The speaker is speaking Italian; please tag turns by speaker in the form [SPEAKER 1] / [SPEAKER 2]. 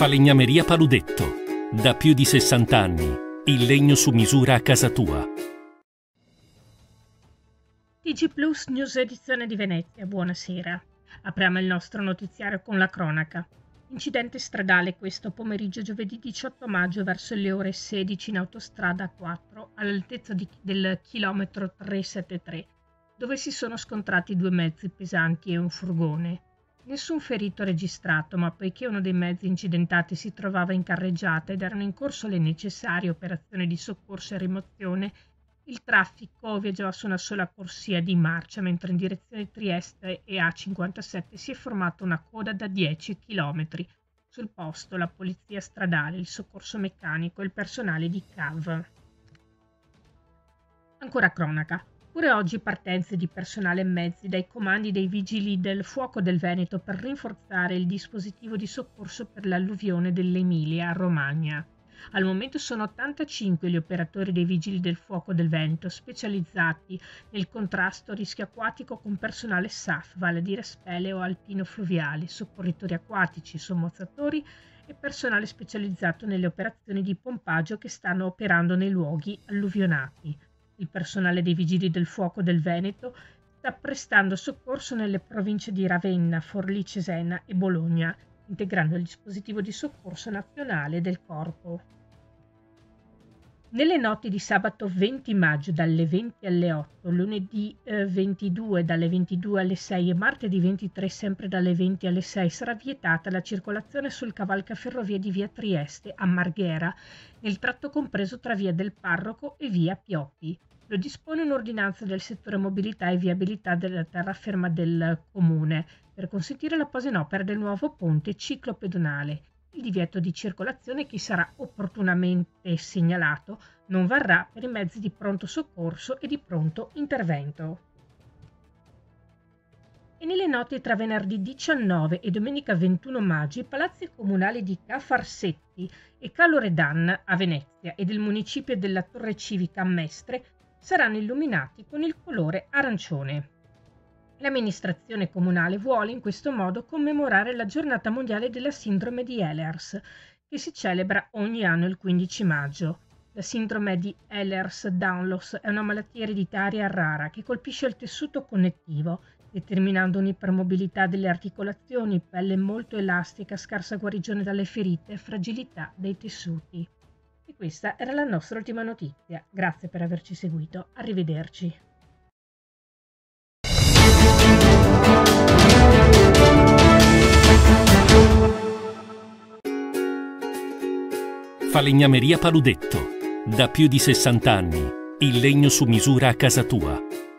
[SPEAKER 1] Falegnameria Paludetto. Da più di 60 anni. Il legno su misura a casa tua.
[SPEAKER 2] TG Plus News edizione di Venezia, buonasera. Apriamo il nostro notiziario con la cronaca. Incidente stradale questo pomeriggio giovedì 18 maggio verso le ore 16 in autostrada 4 all'altezza del chilometro 373, dove si sono scontrati due mezzi pesanti e un furgone. Nessun ferito registrato, ma poiché uno dei mezzi incidentati si trovava in carreggiata ed erano in corso le necessarie operazioni di soccorso e rimozione, il traffico viaggiava su una sola corsia di marcia, mentre in direzione Trieste e A57 si è formata una coda da 10 km. Sul posto la polizia stradale, il soccorso meccanico e il personale di CAV. Ancora cronaca. Pure oggi partenze di personale e mezzi dai comandi dei Vigili del Fuoco del Veneto per rinforzare il dispositivo di soccorso per l'alluvione dell'Emilia-Romagna. Al momento sono 85 gli operatori dei Vigili del Fuoco del Veneto specializzati nel contrasto a rischio acquatico con personale SAF, vale a dire speleo alpino fluviali, soccorritori acquatici, sommozzatori e personale specializzato nelle operazioni di pompaggio che stanno operando nei luoghi alluvionati. Il personale dei Vigili del Fuoco del Veneto sta prestando soccorso nelle province di Ravenna, Forlì, Cesena e Bologna, integrando il dispositivo di soccorso nazionale del Corpo. Nelle notti di sabato 20 maggio dalle 20 alle 8, lunedì 22 dalle 22 alle 6 e martedì 23 sempre dalle 20 alle 6 sarà vietata la circolazione sul cavalcaferrovie di via Trieste a Marghera, nel tratto compreso tra via del Parroco e via Pioppi. Lo dispone un'ordinanza del settore mobilità e viabilità della terraferma del Comune per consentire la posa in opera del nuovo ponte ciclopedonale. Il divieto di circolazione, che sarà opportunamente segnalato, non varrà per i mezzi di pronto soccorso e di pronto intervento. E nelle notti tra venerdì 19 e domenica 21 maggio i palazzi comunali di Ca' Farsetti e Ca' Loredan a Venezia e del municipio della Torre Civica a Mestre saranno illuminati con il colore arancione. L'amministrazione comunale vuole in questo modo commemorare la giornata mondiale della sindrome di Ehlers, che si celebra ogni anno il 15 maggio. La sindrome di Ehlers-Danlos è una malattia ereditaria rara che colpisce il tessuto connettivo, determinando un'ipermobilità delle articolazioni, pelle molto elastica, scarsa guarigione dalle ferite e fragilità dei tessuti. E questa era la nostra ultima notizia. Grazie per averci seguito. Arrivederci.
[SPEAKER 1] Falegnameria Paludetto. Da più di 60 anni. Il legno su misura a casa tua.